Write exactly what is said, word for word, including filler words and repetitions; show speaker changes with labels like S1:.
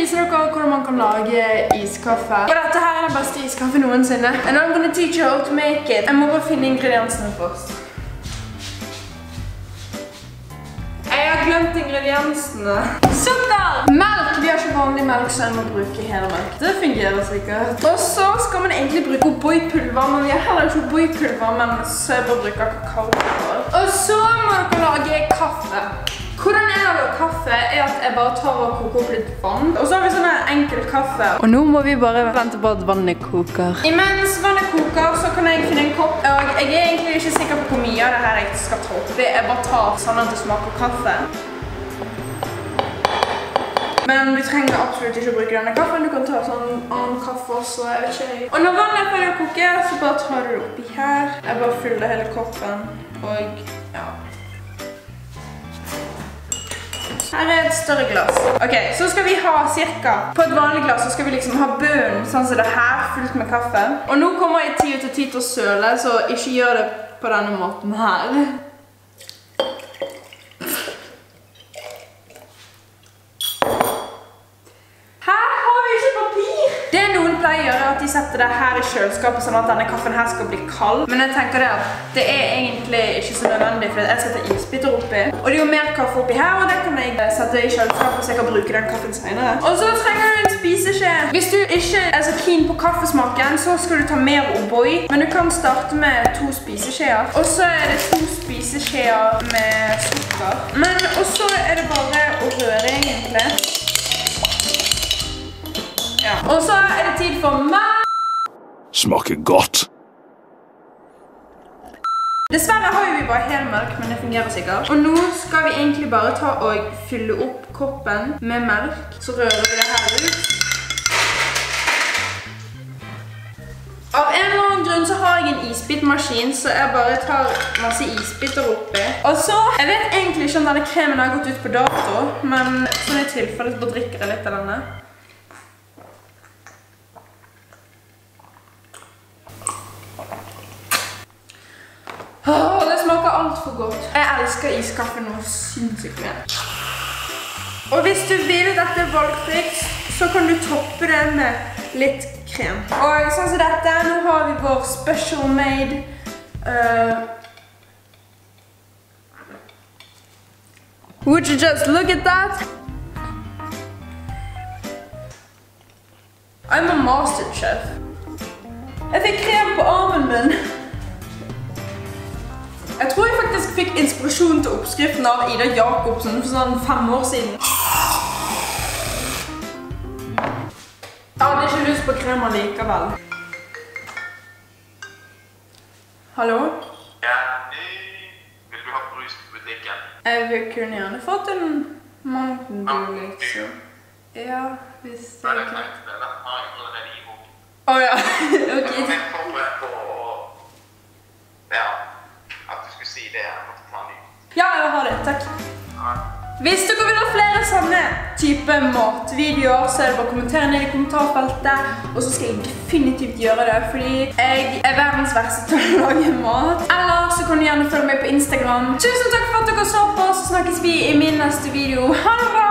S1: vise dere hvordan man kan lage iskaffe. Og dette her er den beste iskaffe noensinne. And I'm gonna teach you how to make it. Jeg må bare finne ingrediensene først. Jeg har glemt ingrediensene. Sukker! Melk! Vi har ikke vanlig melk, så jeg må bruke hele melk. Det fungerer sikkert. Og så skal man egentlig bruke O'boy-pulver, men vi har heller ikke O'boy-pulver, men så jeg bare bruker kakao-pulver. Og så må dere lage kaffe. Hvordan jeg lager kaffe er at jeg bare tar og koker opp litt vann. Og så har vi sånn enkel kaffe. Og nå må vi bare vente på at vannet koker. Imens vannet koker, så kan jeg finne en kopp. Og jeg er egentlig ikke sikker på hvor mye av det her jeg skal ta opp. Det er bare tar sånn at det smaker kaffe. Men du trenger absolutt ikke å bruke denne kaffen. Du kan ta sånn annen kaffe også, jeg vet ikke. Og når vannet er ferdig å koke, så bare tar du det oppi her. Jeg bare fyller hele koppen. Og ja. Her er et større glass. Ok, så skal vi ha cirka, på et vanlig glass så skal vi liksom ha bønnen, sånn som det her, fullt med kaffe. Og nå kommer jeg ti ut av ti til å søle, så ikke gjør det på denne måten her. Her har vi ikke papir! Det noen pleier å gjøre at de setter det her i kjøleskapet, sånn at denne kaffen her skal bli kald. Men jeg tenker det at det er egentlig ikke så nødvendig, for jeg skal ta isbiter oppi. Og det er jo mer kaffe oppi her, og det kan jeg sette i kjøleskapet, så jeg kan bruke den kaffen senere. Og så trenger du en spiseskje. Hvis du ikke er så keen på kaffesmaken, så skal du ta mer O'boy. Men du kan starte med to spiseskjeer. Og så er det to spiseskjeer med sukker. Men også er det bare å røre egentlig. Ja. Og så er det tid for mat.
S2: Smaker godt.
S1: Dessverre har vi bare helmelk, men det fungerer sikkert. Og nå skal vi egentlig bare ta og fylle opp koppen med melk. Så rører vi det her ut. Av en eller annen grunn så har jeg en isbitmaskin, så jeg bare tar masse isbiter oppi. Og så, jeg vet egentlig ikke om denne kremen har gått ut på dato, men sånn i tilfelle så bare drikker jeg litt av denne. Åh, det smaker alt for godt. Jeg elsker iskaffe noe sinnssykt mer. Og hvis du vil dette valgfritt, så kan du toppe det med litt krem. Og sånn som dette, nå har vi vår special made uh, would you just look at that? I'm a master chef. Jeg fikk krem på armen min. Jeg tror jeg faktisk fikk inspirasjon til oppskriften av Ida Jacobsen for sånn fem år siden. Jeg hadde ikke lyst på krem likevel. Hallo?
S3: Ja, vil du ha brus på butikken?
S1: Jeg vil kunne gjerne fått en Mountain Dew, liksom. Ja, hvis det
S3: er
S1: kan.
S3: det. Det har jeg allerede i boken.
S1: Åja, ok.
S3: Jeg var forberedt på å... Ja. Si det, jeg måtte ta ny.
S1: Ja, jeg vil ha det, takk.
S3: Ja.
S1: Hvis dere vil ha flere sånne type matvideoer, så er det bare å kommentere ned i kommentarfeltet, og så skal jeg definitivt gjøre det, fordi jeg er verdens verste til å lage mat. Eller så kan du gjerne følge meg på Instagram. Tusen takk for at dere så på, så snakkes vi i min neste video. Ha det bra!